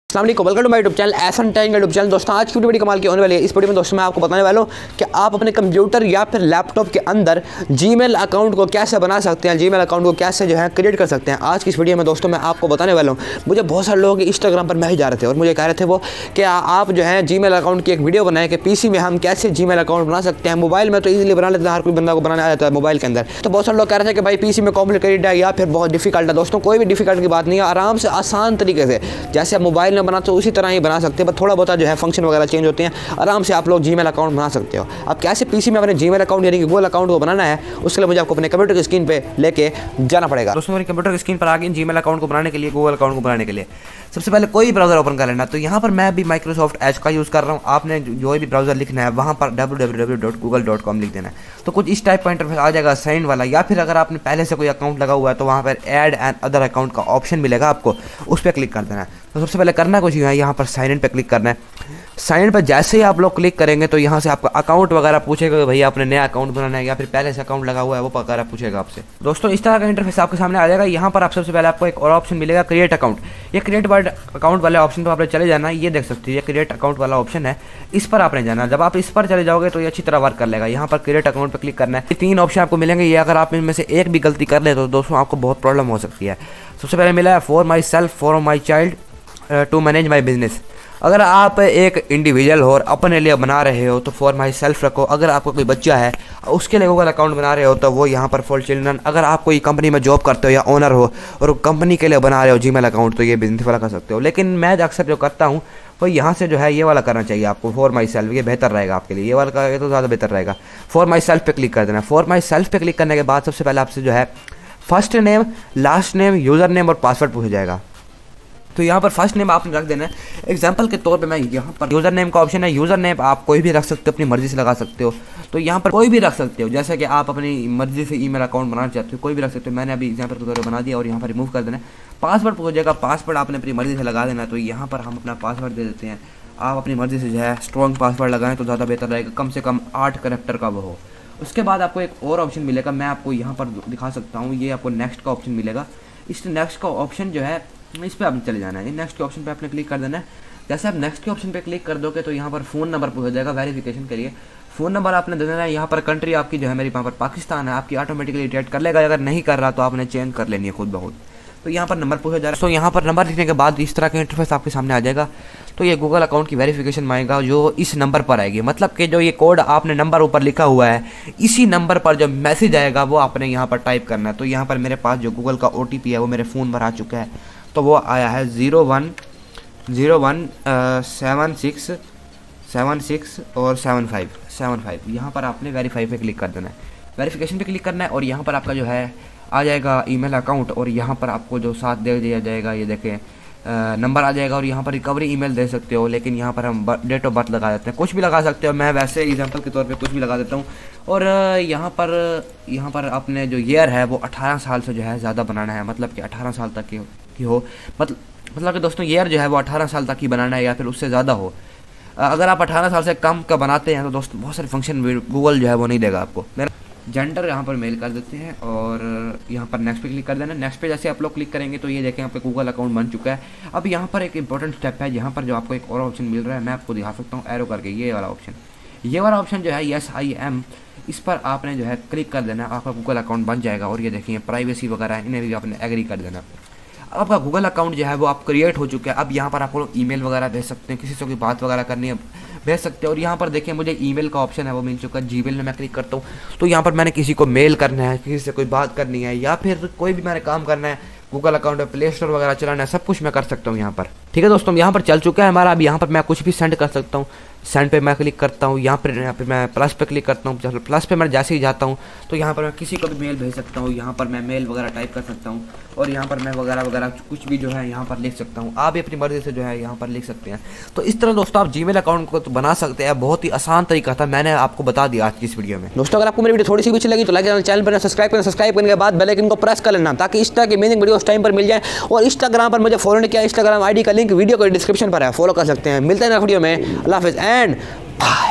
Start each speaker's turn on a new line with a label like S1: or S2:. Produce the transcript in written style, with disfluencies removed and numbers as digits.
S1: अस्सलाम वालेकुम, welcome to my YouTube channel Ehsan tech YouTube channel. दोस्तों आज की वीडियो बड़ी कमाल की होने वाली है। इस वीडियो में दोस्तों मैं आपको बताने वाला हूँ कि आप अपने कंप्यूटर या फिर लैपटॉप के अंदर जीमेल अकाउंट को कैसे बना सकते हैं, जीमेल अकाउंट को कैसे जो है क्रिएट कर सकते हैं। आज की इस वीडियो में दोस्तों मैं आपको बताने वाला हूँ। मुझे बहुत सारे लोग इंस्टाग्राम पर मैसेज आ रहे थे और मुझे कह रहे थे वो कि आप जो है जीमेल अकाउंट की एक वीडियो बनाएं कि पीसी में हम कैसे जीमेल अकाउंट बना सकते हैं। मोबाइल में तो ईजिली बना लेते हैं, हर कोई बंदा को बनाना आ जाता है मोबाइल के अंदर। तो बहुत सारे लोग कह रहे थे कि भाई पीसी में कॉम्प्लिकेटेड है या फिर बहुत डिफिकल्ट है। दोस्तों कोई भी डिफिकल्ट की बात नहीं है, आराम से आसान तरीके से जैसे आप मोबाइल में बनाते हो उसी तरह ही बना सकते हैं। बस थोड़ा बहुत जो है फंक्शन वगैरह चेंज होते हैं, आराम से आप लोग जीमेल अकाउंट बना सकते हो। अब कैसे पीसी में अपने जीमेल अकाउंट यानी कि गूगल अकाउंट को बनाना है, उसके लिए मुझे आपको अपने कंप्यूटर की स्क्रीन पे लेके जाना पड़ेगा। दोस्तों मेरे कंप्यूटर की स्क्रीन पर आ गए जीमेल अकाउंट को बनाने के लिए, गूगल अकाउंट को बनाने के लिए सबसे पहले कोई ब्राउजर ओपन कर लेना। तो यहाँ पर मैं भी माइक्रोसॉफ्ट एज का यूज़ कर रहा हूँ। आपने जो भी ब्राउजर लिखना है वहाँ पर www.google.com लिख देना है। तो कुछ इस टाइप का इंटरफेस आ जाएगा साइन वाला, या फिर अगर आपने पहले से कोई अकाउंट लगा हुआ है तो वहाँ पर ऐड एंड अदर अकाउंट का ऑप्शन मिलेगा, आपको उस पर क्लिक कर देना है। तो सबसे पहले करना कुछ है, यहाँ पर साइन इन पे क्लिक करना है। साइन इन पर जैसे ही आप लोग क्लिक करेंगे तो यहाँ से आपका अकाउंट वगैरह पूछेगा कि भैया आपने नया अकाउंट बनाना है या फिर पहले से अकाउंट लगा हुआ है वो वगैरह पूछेगा आपसे। दोस्तों इस तरह का इंटरफेस आपके सामने आ जाएगा। यहाँ पर आप सबसे पहले आपको एक और ऑप्शन मिलेगा क्रिएट अकाउंट। ये क्रिएट अकाउंट वाले ऑप्शन पर आपने चले जाना है। ये देख सकते हैं ये क्रिएट अकाउंट वाला ऑप्शन है, इस पर आपने जाना। जब आप इस पर चले जाओगे तो ये अच्छी तरह वर्क कर लेगा। यहाँ पर क्रिएट अकाउंट पर क्लिक करना है। 3 ऑप्शन आपको मिलेंगे, ये अगर आप इनमें से एक भी गलती कर ले तो दोस्तों आपको बहुत प्रॉब्लम हो सकती है। सबसे पहले मिला है for myself, for my child, to manage my business. अगर आप एक इंडिविजुअल हो और अपने लिए बना रहे हो तो फॉर माई सेल्फ रखो। अगर आपको कोई बच्चा है उसके लिए गूगल अकाउंट बना रहे हो तो वो यहाँ पर फॉर चिल्ड्रन। अगर आप कोई कंपनी में जॉब करते हो या ओनर हो और कंपनी के लिए बना रहे हो जीमेल अकाउंट तो ये बिजनेस वाला कर सकते हो। लेकिन मैं अक्सर जो करता हूँ वो यहाँ से जो है ये वाला करना चाहिए आपको, फॉर माई सेल्फ। ये बेहतर रहेगा आपके लिए, ये वाला करेंगे तो ज़्यादा बेहतर रहेगा। फॉर माई सेल्फ पे क्लिक कर देना। फॉर माई सेल्फ पे क्लिक करने के बाद सबसे पहले आपसे जो है first name, last name, username और पासवर्ड पूछा जाएगा। तो यहाँ पर फर्स्ट नेम आपने रख देना है। एग्जांपल के तौर पे मैं यहाँ पर यूज़र नेम का ऑप्शन है, यूज़र नेम आप कोई भी रख सकते हो, अपनी मर्जी से लगा सकते हो। तो यहाँ पर कोई भी रख सकते हो, जैसे कि आप अपनी मर्जी से ईमेल अकाउंट बनाना चाहते हो कोई भी रख सकते हो। मैंने अभी एग्जांपल के तौर पर बना दिया और यहाँ पर रिमूव कर देना है। पासवर्ड पूछ जाएगा, पासवर्ड आपने अपनी मर्जी से लगा देना है। तो यहाँ पर हम अपना पासवर्ड दे देते हैं। आप अपनी मर्जी से जो है स्ट्रॉन्ग पासवर्ड लगाएं तो ज़्यादा बेहतर रहेगा, कम से कम 8 कैरेक्टर का वो हो। उसके बाद आपको एक और ऑप्शन मिलेगा, मैं आपको यहाँ पर दिखा सकता हूँ। ये आपको नेक्स्ट का ऑप्शन मिलेगा। इस नेक्स्ट का ऑप्शन जो है इस पर आपने चले जाना है। नेक्स्ट के ऑप्शन पे आपने क्लिक कर देना है। जैसे आप नेक्स्ट के ऑप्शन पे क्लिक कर दोगे तो यहाँ पर फ़ोन नंबर पूछा जाएगा वेरिफिकेशन के लिए। फ़ोन नंबर आपने दे देना है। यहाँ पर कंट्री आपकी जो है मेरी वहाँ पर पाकिस्तान है, आपकी ऑटोमेटिकली डिटेक्ट कर लेगा। अगर नहीं कर रहा तो आपने चेंज कर लेनी है खुद ब खुद। तो यहाँ पर नंबर पूछा जा रहा है। तो यहाँ पर नंबर लिखने के बाद इस तरह का इंटरफेस आपके सामने आ जाएगा। तो ये गूगल अकाउंट की वेरिफिकेशन मांगेगा जो इस नंबर पर आएगी। मतलब कि जो ये कोड आपने नंबर ऊपर लिखा हुआ है इसी नंबर पर जो मैसेज आएगा वो आपने यहाँ पर टाइप करना है। तो यहाँ पर मेरे पास जो गूगल का OTP है वो मेरे फ़ोन पर आ चुका है। तो वो आया है 0176 और 75। यहाँ पर आपने वेरीफाई पे क्लिक कर देना है, वेरिफिकेशन पे क्लिक करना है। और यहाँ पर आपका जो है आ जाएगा ईमेल अकाउंट और यहाँ पर आपको जो साथ दे दिया जाएगा ये देखें नंबर आ जाएगा। और यहाँ पर रिकवरी ईमेल दे सकते हो, लेकिन यहाँ पर हम डेट ऑफ बर्थ लगा देते हैं। कुछ भी लगा सकते हो, मैं वैसे एग्जांपल के तौर पे कुछ भी लगा देता हूँ। और यहाँ पर आपने जो ईयर है वो 18 साल से जो है ज़्यादा बनाना है, मतलब कि 18 साल तक की हो। मतलब कि दोस्तों ईयर जो है वो 18 साल तक ही बनाना है या फिर उससे ज़्यादा हो। अगर आप 18 साल से कम का बनाते हैं तो दोस्तों बहुत सारे फंक्शन गूगल जो है वो नहीं देगा आपको। मेरा जेंडर यहाँ पर मेल कर देते हैं और यहाँ पर नेक्स्ट पे क्लिक कर देना। नेक्स्ट पे जैसे आप लोग क्लिक करेंगे तो ये देखें यहाँ पे गूगल अकाउंट बन चुका है। अब यहाँ पर एक इंपॉर्टेंट स्टेप है, यहाँ पर जो आपको एक और ऑप्शन मिल रहा है, मैं आपको दिखा सकता हूँ एरो करके। ये वाला ऑप्शन जो है यस आई एम, इस पर आपने जो है क्लिक कर देना, आपका गूगल अकाउंट बन जाएगा। और ये देखिए प्राइवेसी वगैरह इन्हें भी आपने एग्री कर देना। आपका गूगल अकाउंट जो है वो आप क्रिएट हो चुका है। अब यहाँ पर आप लोग ईमेल वगैरह भेज सकते हैं, किसी से कोई बात वगैरह करनी है भेज सकते हैं। और यहाँ पर देखिए मुझे ईमेल का ऑप्शन है वो मिल चुका है। जीमेल में मैं क्लिक करता हूँ तो यहाँ पर मैंने किसी को मेल करना है, किसी से कोई बात करनी है या फिर कोई भी मैंने काम करना है, गूगल अकाउंट में प्ले स्टोर वगैरह चलाना है, सब कुछ मैं कर सकता हूँ यहाँ पर। ठीक है दोस्तों, यहाँ पर चल चुका है हमारा। अब यहाँ पर मैं कुछ भी सेंड कर सकता हूँ। सेंड पे मैं क्लिक करता हूँ, यहाँ पे मैं प्लस पे क्लिक करता हूँ। प्लस पे मैं जैसे ही जाता हूँ तो यहाँ पर मैं किसी को भी मेल भेज सकता हूँ। यहाँ पर मैं मेल वगैरह टाइप कर सकता हूँ और यहाँ पर मैं वगैरह कुछ भी जो है यहाँ पर लिख सकता हूँ। आप भी अपनी मर्जी से जो है यहाँ पर लिख सकते हैं। तो इस तरह दोस्तों आप जीमेल अकाउंट को तो बना सकते हैं। बहुत ही आसान तरीका था, मैंने आपको बता दिया आज की इस वीडियो में। दोस्तों अगर आपको मेरी वीडियो थोड़ी सी भी अच्छी लगी तो लाइक चैनल पर सब्सक्राइब करने के बाद बेल आइकन को प्रेस कर लेना ताकि इस तरह की अमेजिंग वीडियो उस टाइम पर मिल जाए। और इंस्टाग्राम पर मुझे फॉलो नहीं किया, इंस्टाग्राम ID का लिंक वीडियो को डिस्क्रिप्शन पर है, फॉलो कर सकते हैं। मिलते हैं नेक्स्ट वीडियो में। अल्लाह हाफिज़ एंड बाय।